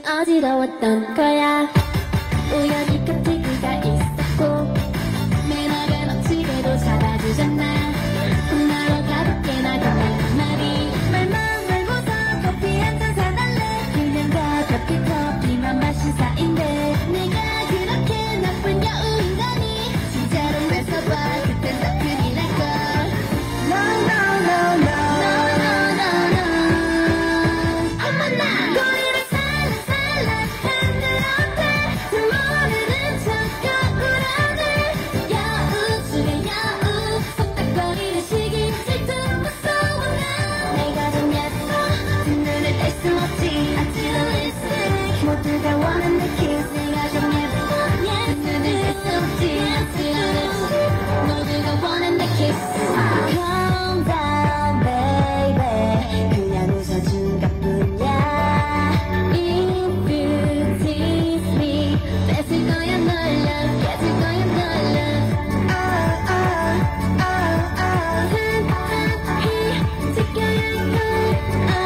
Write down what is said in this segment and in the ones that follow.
어지러웠던 거야. 우연히 깜찍이가 있었고 매너가 넘치게도 잡아주잖아. 나로 가볍게 나가는 말이 말만 말고서 커피 한잔 사달래. 그냥 가볍게 커피만 마신 사이인데 내가 그렇게 나쁜 여우인 거니. 진짜로 뺏어봐 그땐 더 큰일 날걸. No no no no no no no no. 어머나 거리를 살랑살랑 흔들었대. 잘 모르는 척 거꾸라네. 야우 속에 야우 속닥거리는 시기 질투 무서워 나. 내가 좀 예뻐 두 눈을 뗄 수 없지. 아찔한 립스틱 모두가 원하는 kiss. 내가 좀 예뻐 두 눈을 뗄 수 없지. 아찔한 립스틱 모두가 원하는 kiss. Calm down baby 그냥 웃어준 것뿐이야. If you tease me 뺏을 거야 널 love 깨질 거야 널 love. 한히 지켜야 할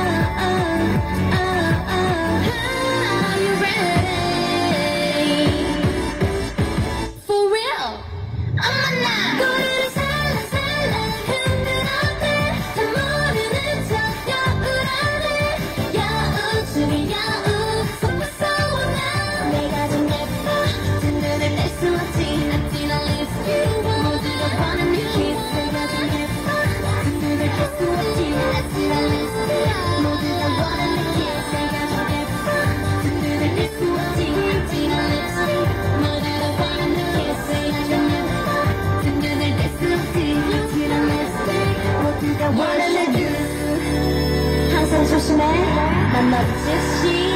Are you ready? For real? 어머나 거리를 살랑살랑 흔들었대. 잘 모르는 척 여우라네. 야우 속에 야우 속 무서워 나. 내가 좀 예뻐 두 눈을 뗄 수 없지. 아찔한 립스틱 모두가 원하는 kiss. 내가 좀 예뻐 두 눈을 뗄 수 없지. 아찔한 립스틱 모두가 원하는 kiss. 내가 좀 예뻐 두 눈을 뗄 수 없지. 아찔한 립스틱 모두가 원하는 kiss. 내가 좀 예뻐 두 눈을 뗄 수 없지. 아찔한 립스틱 모두가 원하는 kiss. 항상 조심해 난 너 짓이